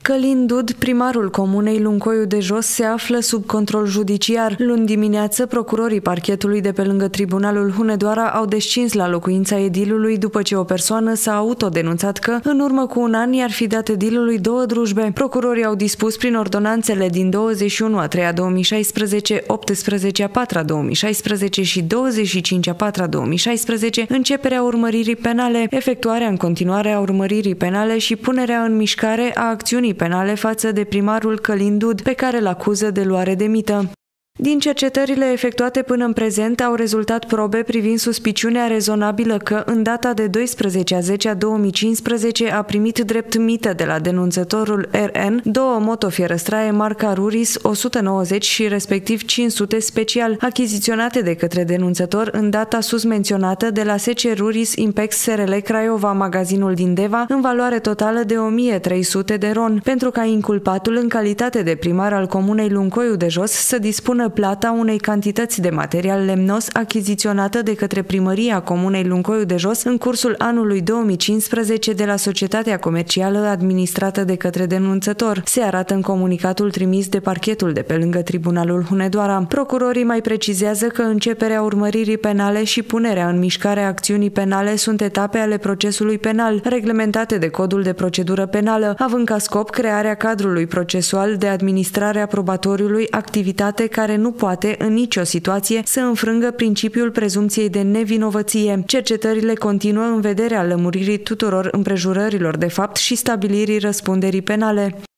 Călin Dud, primarul comunei Luncoiu de Jos, se află sub control judiciar. Luni dimineață, procurorii parchetului de pe lângă Tribunalul Hunedoara au descins la locuința edilului după ce o persoană s-a autodenunțat că, în urmă cu un an, i-ar fi dat edilului 2 drujbe. Procurorii au dispus prin ordonanțele din 21/3/2016, 18/4/2016 și 25/4/2016 începerea urmăririi penale, efectuarea în continuare a urmăririi penale și punerea în mișcare a acțiunii penale față de primarul Călin Dud, pe care îl acuză de luare de mită. Din cercetările efectuate până în prezent au rezultat probe privind suspiciunea rezonabilă că, în data de 12/10/2015, a primit drept mită de la denunțătorul RN 2 motofierăstraie marca Ruris 190 și respectiv 500 special, achiziționate de către denunțător în data susmenționată de la SC Ruris Impex SRL Craiova, magazinul din Deva, în valoare totală de 1300 de RON, pentru ca inculpatul, în calitate de primar al comunei Luncoiu de Jos, să dispună plata unei cantități de material lemnos achiziționată de către primăria comunei Luncoiu de Jos în cursul anului 2015 de la societatea comercială administrată de către denunțător, se arată în comunicatul trimis de parchetul de pe lângă Tribunalul Hunedoara. Procurorii mai precizează că începerea urmăririi penale și punerea în mișcare a acțiunii penale sunt etape ale procesului penal, reglementate de Codul de Procedură Penală, având ca scop crearea cadrului procesual de administrare a probatoriului, activitate care nu poate, în nicio situație, să înfrângă principiul prezumției de nevinovăție. Cercetările continuă în vederea lămuririi tuturor împrejurărilor de fapt și stabilirii răspunderii penale.